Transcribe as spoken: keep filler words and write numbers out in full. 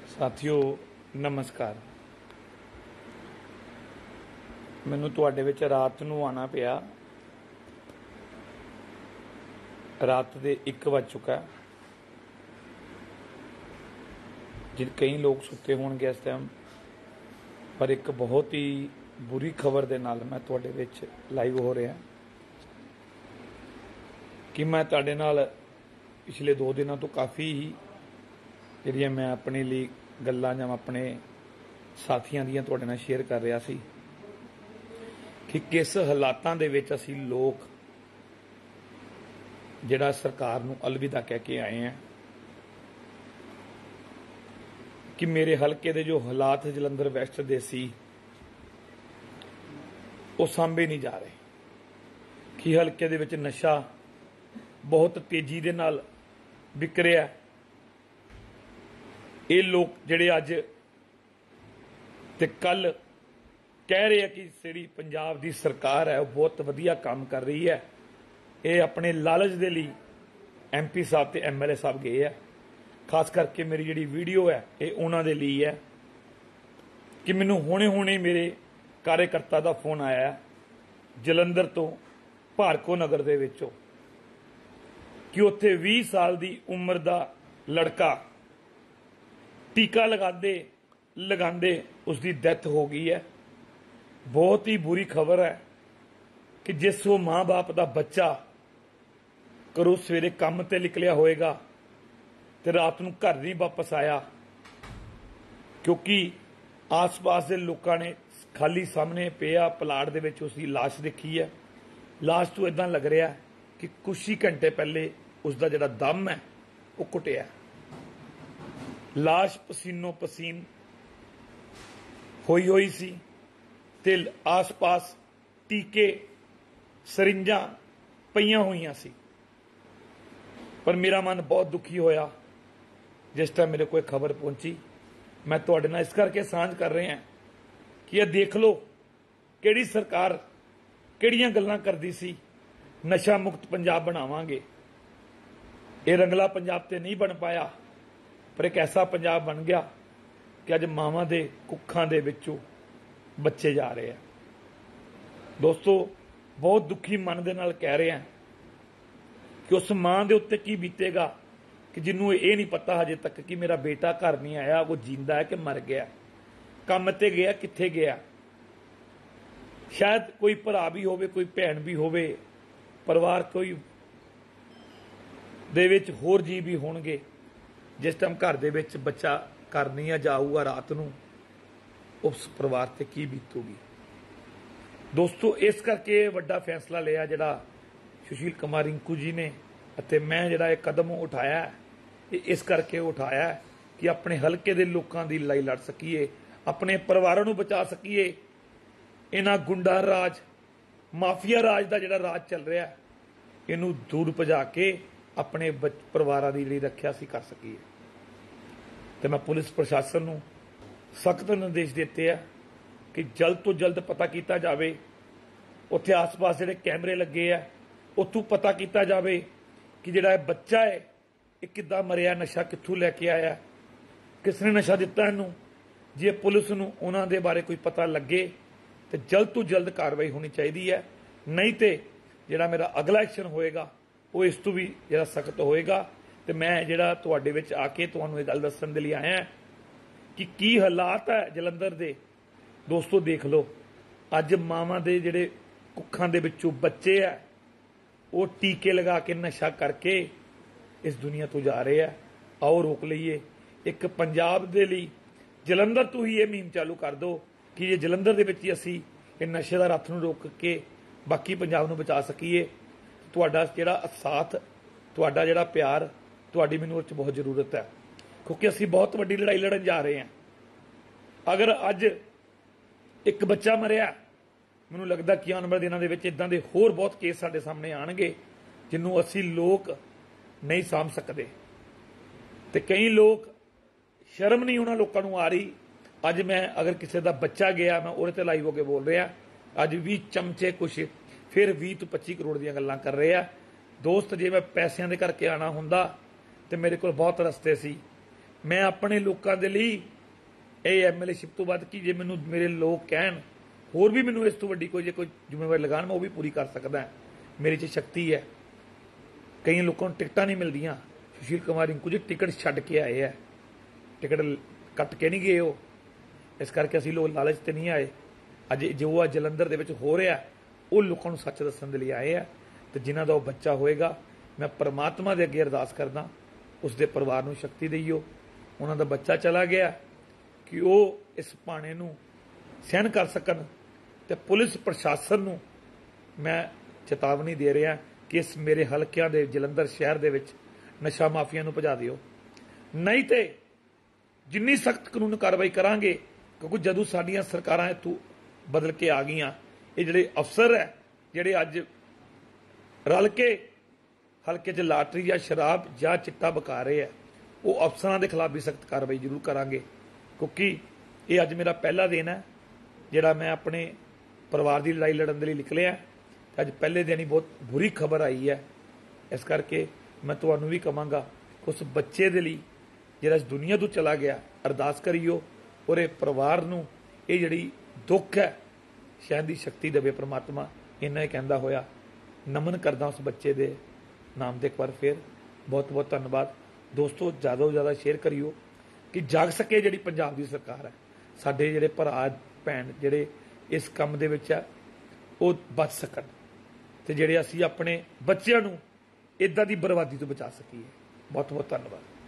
ਸਾਥੀਓ ਨਮਸਕਾਰ। ਮੈਨੂੰ ਤੁਹਾਡੇ ਵਿੱਚ ਰਾਤ ਨੂੰ ਆਣਾ ਪਿਆ। ਰਾਤ ਦੇ ਇੱਕ ਵੱਜ ਚੁੱਕਾ। ਜਿ ਕਈ ਲੋਕ ਸੁੱਤੇ ਹੋਣਗੇ ਇਸ ਟਾਈਮ, ਪਰ ਇੱਕ ਬਹੁਤ ਹੀ ਬੁਰੀ ਖਬਰ ਦੇ ਨਾਲ ਮੈਂ ਤੁਹਾਡੇ ਵਿੱਚ ਲਾਈਵ ਹੋ ਰਿਹਾ ਕਿ ਮੈਂ ਤੁਹਾਡੇ ਨਾਲ ਪਿਛਲੇ ਦੋ ਦਿਨਾਂ ਤੋਂ ਕਾਫੀ ਹੀ ਜਿਹੜੀਆਂ ਮੈਂ ਆਪਣੇ ਲਈ ਗੱਲਾਂ ਜਾਂ ਆਪਣੇ ਸਾਥੀਆਂ ਦੀਆਂ ਤੁਹਾਡੇ ਨਾਲ ਸ਼ੇਅਰ ਕਰ ਰਿਹਾ ਸੀ ਕਿ ਕਿਸ ਹਾਲਾਤਾਂ ਦੇ ਵਿੱਚ ਅਸੀਂ ਲੋਕ ਜਿਹੜਾ ਸਰਕਾਰ ਨੂੰ ਅਲਵਿਦਾ ਕਹਿ ਕੇ ਆਏ ਹਾਂ ਕਿ ਮੇਰੇ ਹਲਕੇ ਦੇ ਜੋ ਹਾਲਾਤ ਜਲੰਧਰ ਵੈਸਟ ਦੇ ਸੀ ਉਹ ਸਾਂਭੇ ਨਹੀਂ ਜਾ ਰਹੇ ਕਿ ਹਲਕੇ ਦੇ ਵਿੱਚ ਨਸ਼ਾ ਬਹੁਤ ਤੇਜ਼ੀ ਦੇ ਨਾਲ ਵਿਕ ਰਿਹਾ। ਇਹ ਲੋਕ ਜਿਹੜੇ ਅੱਜ ਤੇ ਕੱਲ ਕਹਿ ਰਹੇ ਆ ਕਿ ਜਿਹੜੀ ਪੰਜਾਬ ਦੀ ਸਰਕਾਰ ਹੈ ਉਹ ਬਹੁਤ ਵਧੀਆ ਕੰਮ ਕਰ ਰਹੀ ਹੈ, ਇਹ ਆਪਣੇ ਲਾਲਚ ਦੇ ਲਈ ਐਮਪੀ ਸਾਹਿਬ ਤੇ ਐਮਐਲਏ ਸਾਹਿਬ ਗਏ ਆ। ਖਾਸ ਕਰਕੇ ਮੇਰੀ ਜਿਹੜੀ ਵੀਡੀਓ ਹੈ ਇਹ ਉਹਨਾਂ ਦੇ ਲਈ ਹੈ ਕਿ ਮੈਨੂੰ ਹੁਣੇ ਹੁਣੇ ਮੇਰੇ ਕਾਰਜਕਰਤਾ ਦਾ ਫੋਨ ਆਇਆ ਜਲੰਧਰ ਤੋਂ ਭਾਰਕੋ ਨਗਰ ਦੇ ਵਿੱਚੋਂ ਕਿ ਉੱਥੇ ਵੀਹ ਸਾਲ ਦੀ ਉਮਰ ਦਾ ਲੜਕਾ ਟੀਕਾ ਲਗਾਉਂਦੇ ਲਗਾਉਂਦੇ ਉਸ ਦੀ ਡੈਥ ਹੋ ਗਈ ਹੈ। ਬਹੁਤ ਹੀ ਬੁਰੀ ਖਬਰ ਹੈ ਕਿ ਜਿਸ ਉਹ ਮਾਂ-ਬਾਪ ਦਾ ਬੱਚਾ ਘਰੋਂ ਸਵੇਰੇ ਕੰਮ ਤੇ ਨਿਕਲਿਆ ਹੋਏਗਾ ਤੇ ਰਾਤ ਨੂੰ ਘਰ ਨਹੀਂ ਵਾਪਸ ਆਇਆ ਕਿਉਂਕਿ ਆਸ-ਪਾਸ ਦੇ ਲੋਕਾਂ ਨੇ ਖਾਲੀ ਸਾਹਮਣੇ ਪਿਆ ਪਲਾਟ ਦੇ ਵਿੱਚ ਉਸ ਦੀ ਲਾਸ਼ ਦੇਖੀ ਹੈ। ਲਾਸ਼ ਤੋਂ ਇਦਾਂ ਲੱਗ ਰਿਹਾ ਕਿ ਕੁਛ ਹੀ ਘੰਟੇ ਪਹਿਲੇ ਉਸ ਦਾ ਜਿਹੜਾ ਦਮ ਹੈ ਉਹ ਘੁੱਟਿਆ। ਲਾਸ਼ ਪਸੀਨੋ ਪਸੀਨ ਹੋਈ ਹੋਈ ਸੀ ਤੇ ਆਸ-ਪਾਸ ਟੀਕੇ ਸਰਿੰਜਾਂ ਪਈਆਂ ਹੋਈਆਂ ਸੀ। ਪਰ ਮੇਰਾ ਮਨ ਬਹੁਤ ਦੁਖੀ ਹੋਇਆ ਜਿਸ ਟਾਈਮ ਮੇਰੇ ਕੋਲ ਖਬਰ ਪਹੁੰਚੀ। ਮੈਂ ਤੁਹਾਡੇ ਨਾਲ ਇਸ ਕਰਕੇ ਸਾਂਝ ਕਰ ਰਿਹਾ ਕਿ ਇਹ ਦੇਖ ਲਓ ਕਿਹੜੀ ਸਰਕਾਰ ਕਿਹੜੀਆਂ ਗੱਲਾਂ ਕਰਦੀ ਸੀ, ਨਸ਼ਾ ਮੁਕਤ ਪੰਜਾਬ ਬਣਾਵਾਂਗੇ। ਇਹ ਰੰਗਲਾ ਪੰਜਾਬ ਤੇ ਨਹੀਂ ਬਣ ਪਾਇਆ, ਪਰ ਇੱਕ ਐਸਾ ਪੰਜਾਬ ਬਣ ਗਿਆ ਕਿ ਅੱਜ ਮਾਵਾਂ ਦੇ ਕੁੱਖਾਂ ਦੇ ਵਿੱਚੋਂ ਬੱਚੇ ਜਾ ਰਹੇ ਆ। ਦੋਸਤੋ, ਬਹੁਤ ਦੁਖੀ ਮਨ ਦੇ ਨਾਲ ਕਹਿ ਰਿਹਾ ਕਿ ਉਸ ਮਾਂ ਦੇ ਉੱਤੇ ਕੀ ਬੀਤੇਗਾ ਕਿ ਜਿਹਨੂੰ ਇਹ ਨਹੀਂ ਪਤਾ ਹਜੇ ਤੱਕ ਕਿ ਮੇਰਾ ਬੇਟਾ ਘਰ ਨਹੀਂ ਆਇਆ, ਉਹ ਜਿੰਦਾ ਹੈ ਕਿ ਮਰ ਗਿਆ, ਕੰਮ ਤੇ ਗਿਆ, ਕਿੱਥੇ ਗਿਆ। ਸ਼ਾਇਦ ਕੋਈ ਭਰਾ ਵੀ ਹੋਵੇ, ਕੋਈ ਭੈਣ ਵੀ ਹੋਵੇ, ਪਰਿਵਾਰ ਕੋਈ ਦੇ ਵਿੱਚ ਹੋਰ ਜੀ ਵੀ ਹੋਣਗੇ। ਜਿਸ ਟਾਈਮ ਘਰ ਦੇ ਵਿੱਚ ਬੱਚਾ ਘਰ ਨਹੀਂ ਆ ਜਾਊਗਾ ਰਾਤ ਨੂੰ, ਉਸ ਪਰਿਵਾਰ ਤੇ ਕੀ ਬੀਤੂਗੀ। ਦੋਸਤੋ, ਇਸ ਕਰਕੇ ਵੱਡਾ ਫੈਸਲਾ ਲਿਆ ਜਿਹੜਾ ਸੁਸ਼ੀਲ ਕੁਮਾਰ ਰਿੰਕੂ ਜੀ ਨੇ ਅਤੇ ਮੈਂ ਜਿਹੜਾ ਇਹ ਕਦਮ ਉਠਾਇਆ, ਇਹ ਇਸ ਕਰਕੇ ਉਠਾਇਆ ਕਿ ਆਪਣੇ ਹਲਕੇ ਦੇ ਲੋਕਾਂ ਦੀ ਲੜਾਈ ਲੜ ਸਕੀਏ, ਆਪਣੇ ਪਰਿਵਾਰਾਂ ਨੂੰ ਬਚਾ ਸਕੀਏ। ਇਹਨਾਂ ਗੁੰਡਾ ਰਾਜ, ਮਾਫੀਆ ਰਾਜ ਦਾ ਜਿਹੜਾ ਰਾਜ ਚੱਲ ਰਿਹਾ ਇਹਨੂੰ ਦੂਰ ਭਜਾ ਕੇ ਆਪਣੇ ਪਰਿਵਾਰਾਂ ਦੀ ਜਿਹੜੀ ਰੱਖਿਆ ਸੀ ਕਰ ਸਕੀਏ। ਤੇ ਮੈਂ ਪੁਲਿਸ ਪ੍ਰਸ਼ਾਸਨ ਨੂੰ ਸਖਤ ਨਿਰਦੇਸ਼ ਦਿੱਤੇ ਆ ਕਿ ਜਲਦ ਤੋਂ ਜਲਦ ਪਤਾ ਕੀਤਾ ਜਾਵੇ, ਉੱਥੇ ਆਸ-ਪਾਸ ਜਿਹੜੇ ਕੈਮਰੇ ਲੱਗੇ ਆ ਉੱਥੋਂ ਪਤਾ ਕੀਤਾ ਜਾਵੇ ਕਿ ਜਿਹੜਾ ਇਹ ਬੱਚਾ ਹੈ ਇਹ ਕਿੱਦਾਂ ਮਰਿਆ, ਨਸ਼ਾ ਕਿੱਥੋਂ ਲੈ ਕੇ ਆਇਆ, ਕਿਸ ਨੇ ਨਸ਼ਾ ਦਿੱਤਾ ਇਹਨੂੰ। ਜੇ ਪੁਲਿਸ ਨੂੰ ਉਹਨਾਂ ਦੇ ਬਾਰੇ ਕੋਈ ਪਤਾ ਲੱਗੇ ਤੇ ਜਲਦ ਤੋਂ ਜਲਦ ਕਾਰਵਾਈ ਹੋਣੀ ਚਾਹੀਦੀ ਹੈ, ਨਹੀਂ ਤੇ ਜਿਹੜਾ ਮੇਰਾ ਅਗਲਾ ਐਕਸ਼ਨ ਹੋਏਗਾ ਉਹ ਇਸ ਤੋਂ ਵੀ ਜਿਹੜਾ ਸਖਤ ਹੋਏਗਾ। ਤੇ ਮੈਂ ਜਿਹੜਾ ਤੁਹਾਡੇ ਵਿੱਚ ਆ ਕੇ ਤੁਹਾਨੂੰ ਇਹ ਗੱਲ ਦੱਸਣ ਦੇ ਲਈ ਆਇਆ ਕਿ ਕੀ ਹਾਲਾਤ ਹੈ ਜਲੰਧਰ ਦੇ। ਦੋਸਤੋ, ਦੇਖ ਲਓ ਅੱਜ ਮਾਵਾਂ ਦੇ ਜਿਹੜੇ ਕੁੱਖਾਂ ਦੇ ਵਿੱਚੋਂ ਬੱਚੇ ਆ ਉਹ ਟੀਕੇ ਲਗਾ ਕੇ ਨਸ਼ਾ ਕਰਕੇ ਇਸ ਦੁਨੀਆ ਤੋਂ ਜਾ ਰਹੇ ਆ। ਆਓ ਰੋਕ ਲਈਏ। ਇੱਕ ਪੰਜਾਬ ਦੇ ਲਈ ਜਲੰਧਰ ਤੋਂ ਹੀ ਇਹ ਮੁਹਿੰਮ ਚਾਲੂ ਕਰ ਦਿਓ ਕਿ ਜੇ ਜਲੰਧਰ ਦੇ ਵਿੱਚ ਹੀ ਅਸੀਂ ਇਹ ਨਸ਼ੇ ਦਾ ਰੱਥ ਨੂੰ ਰੋਕ ਕੇ ਬਾਕੀ ਪੰਜਾਬ ਨੂੰ ਬਚਾ ਸਕੀਏ। ਤੁਹਾਡਾ ਜਿਹੜਾ ਸਾਥ, ਤੁਹਾਡਾ ਜਿਹੜਾ ਪਿਆਰ, ਤੁਹਾਡੀ ਮੈਨੂੰ ਉਹ 'ਚ ਬਹੁਤ ਜ਼ਰੂਰਤ ਹੈ ਕਿਉਂਕਿ ਅਸੀਂ ਬਹੁਤ ਵੱਡੀ ਲੜਾਈ ਲੜਨ ਜਾ ਰਹੇ ਹਾਂ। ਅਗਰ ਅੱਜ ਇੱਕ ਬੱਚਾ ਮਰਿਆ, ਮੈਨੂੰ ਲੱਗਦਾ ਕਿ ਆਉਣ ਵਾਲੇ ਦਿਨਾਂ ਦੇ ਵਿੱਚ ਇਦਾਂ ਦੇ ਹੋਰ ਬਹੁਤ ਕੇਸ ਸਾਡੇ ਸਾਹਮਣੇ ਆਣਗੇ ਜਿਹਨੂੰ ਅਸੀਂ ਲੋਕ ਨਹੀਂ ਸਾਂਭ ਸਕਦੇ। ਤੇ ਕਈ ਲੋਕ ਸ਼ਰਮ ਨਹੀਂ ਉਹਨਾਂ ਲੋਕਾਂ ਨੂੰ ਆ ਰਹੀ। ਅੱਜ ਮੈਂ ਅਗਰ ਕਿਸੇ ਦਾ ਬੱਚਾ ਗਿਆ, ਮੈਂ ਉਹਦੇ ਤੇ ਲਾਈਵ ਹੋ ਕੇ ਬੋਲ ਰਿਹਾ। ਅੱਜ ਵੀ ਚਮਚੇ ਕੁਛ ਫਿਰ ਵੀਹ ਤੋਂ ਪੱਚੀ ਕਰੋੜ ਦੀਆਂ ਗੱਲਾਂ ਕਰ ਰਹੇ ਆ। ਦੋਸਤ, ਜੇ ਮੈਂ ਪੈਸਿਆਂ ਦੇ ਕਰਕੇ ਆਣਾ ਹੁੰਦਾ ਤੇ ਮੇਰੇ ਕੋਲ ਬਹੁਤ ਰਸਤੇ ਸੀ, मैं अपने लोगों के लिए ਇਹ ਐਮਐਲਏਸ਼ਿਪ ਤੋਂ ਬਾਅਦ ਕਿ ਜੇ ਮੈਨੂੰ ਮੇਰੇ ਲੋਕ ਕਹਿਣ ਹੋਰ ਵੀ ਮੈਨੂੰ ਇਸ ਤੋਂ ਵੱਡੀ ਕੋਈ ਜੇ ਕੋਈ ਜ਼ਿੰਮੇਵਾਰੀ ਲਗਾਉਣ ਮੈਂ ਉਹ ਵੀ ਪੂਰੀ ਕਰ ਸਕਦਾ। ਮੇਰੇ 'ਚ ਸ਼ਕਤੀ ਹੈ। ਕਈ ਲੋਕਾਂ ਨੂੰ ਟਿਕਟਾਂ ਨਹੀਂ ਮਿਲਦੀਆਂ। ਸੁਸ਼ੀਲ ਕੁਮਾਰ ਰਿੰਕੂ ਜੀ ਟਿਕਟ ਛੱਡ ਕੇ ਆਏ ਹੈ, ਟਿਕਟ ਕੱਟ ਕੇ ਨਹੀਂ ਗਏ ਉਹ। ਇਸ ਕਰਕੇ ਅਸੀਂ ਲੋਕ ਲਾਲਚ ਤੇ ਨਹੀਂ ਆਏ। ਅੱਜ ਜੋ ਆ ਜਲੰਧਰ ਦੇ ਵਿੱਚ ਹੋ ਰਿਹਾ ਉਹ ਲੋਕਾਂ ਨੂੰ ਸੱਚ ਦੱਸਣ ਦੇ ਲਈ ਆਏ ਆ ਤੇ ਜਿਨ੍ਹਾਂ ਦਾ ਉਹ ਬੱਚਾ ਹੋਏਗਾ ਮੈਂ ਪਰਮਾਤਮਾ ਦੇ ਅੱਗੇ ਅਰਦਾਸ ਕਰਦਾ ਉਸ ਦੇ ਪਰਿਵਾਰ ਨੂੰ ਸ਼ਕਤੀ ਦੇਈਓ। ਉਹਨਾਂ ਦਾ ਬੱਚਾ ਚਲਾ ਗਿਆ ਕਿ ਉਹ ਇਸ ਭਾਣੇ ਨੂੰ ਸਹਿਣ ਕਰ ਸਕਣ ਤੇ ਪੁਲਿਸ ਪ੍ਰਸ਼ਾਸਨ ਨੂੰ ਮੈਂ ਚੇਤਾਵਨੀ ਦੇ ਰਿਹਾ ਕਿ ਇਸ ਮੇਰੇ ਹਲਕਿਆਂ ਦੇ ਜਲੰਧਰ ਸ਼ਹਿਰ ਦੇ ਵਿੱਚ ਨਸ਼ਾ ਮਾਫੀਆ ਨੂੰ ਭਜਾ ਦਿਓ, ਨਹੀਂ ਤੇ ਜਿੰਨੀ ਸਖਤ ਕਾਨੂੰਨ ਕਾਰਵਾਈ ਕਰਾਂਗੇ। ਕਿਉਂਕਿ ਜਦੋਂ ਸਾਡੀਆਂ ਸਰਕਾਰਾਂ ਇੱਥੋਂ ਬਦਲ ਕੇ ਆ ਗਈਆਂ ਇਹ ਜਿਹੜੇ ਅਫਸਰ ਹੈ ਜਿਹੜੇ ਅੱਜ ਰਲ ਕੇ ਹਲਕੇ 'ਚ ਲਾਟਰੀ ਜਾਂ ਸ਼ਰਾਬ ਜਾਂ ਚਿੱਟਾ ਬਕਾ ਰਹੇ ਆ ਉਹ ਅਫਸਰਾਂ ਦੇ ਖਿਲਾਫ ਵੀ ਸਖਤ ਕਾਰਵਾਈ ਜ਼ਰੂਰ ਕਰਾਂਗੇ। ਕਿਉਂਕਿ ਇਹ ਅੱਜ ਮੇਰਾ ਪਹਿਲਾ ਦਿਨ ਹੈ ਜਿਹੜਾ ਮੈਂ ਆਪਣੇ ਪਰਿਵਾਰ ਦੀ ਲੜਾਈ ਲੜਨ ਦੇ ਲਈ ਨਿਕਲਿਆ। ਅੱਜ ਪਹਿਲੇ ਦਿਨ ਹੀ ਬਹੁਤ ਬੁਰੀ ਖਬਰ ਆਈ ਹੈ। ਇਸ ਕਰਕੇ ਮੈਂ ਤੁਹਾਨੂੰ ਵੀ ਕਹਾਂਗਾ ਉਸ ਬੱਚੇ ਦੇ ਲਈ ਜਿਹੜਾ ਇਸ ਦੁਨੀਆ ਤੋਂ ਚਲਾ ਗਿਆ ਅਰਦਾਸ ਕਰਿਓ ਔਰ ਇਹ ਪਰਿਵਾਰ ਨੂੰ ਇਹ ਜਿਹੜੀ ਦੁੱਖ ਹੈ ਸ਼ਾਇਦ ਦੀ ਸ਼ਕਤੀ ਦੇਵੇ ਪ੍ਰਮਾਤਮਾ। ਇੰਨਾ ਹੀ ਕਹਿੰਦਾ ਹੋਇਆ ਨਮਨ ਕਰਦਾ ਉਸ ਬੱਚੇ ਦੇ ਨਾਮ ਦੇ ਇੱਕ ਵਾਰ ਫਿਰ ਬਹੁਤ ਬਹੁਤ ਧੰਨਵਾਦ। ਦੋਸਤੋ ਜ਼ਿਆਦਾ ਤੋਂ ਜ਼ਿਆਦਾ ਸ਼ੇਅਰ ਕਰਿਓ ਕਿ ਜਾਗ ਸਕੇ ਜਿਹੜੀ ਪੰਜਾਬ ਦੀ ਸਰਕਾਰ ਹੈ, ਸਾਡੇ ਜਿਹੜੇ ਭਰਾ ਭੈਣ ਜਿਹੜੇ ਇਸ ਕੰਮ ਦੇ ਵਿੱਚ ਹੈ ਉਹ ਬਚ ਸਕਣ ਤੇ ਜਿਹੜੇ ਅਸੀਂ ਆਪਣੇ ਬੱਚਿਆਂ ਨੂੰ ਇਦਾਂ ਦੀ ਬਰਬਾਦੀ ਤੋਂ ਬਚਾ ਸਕੀਏ। ਬਹੁਤ ਬਹੁਤ ਧੰਨਵਾਦ।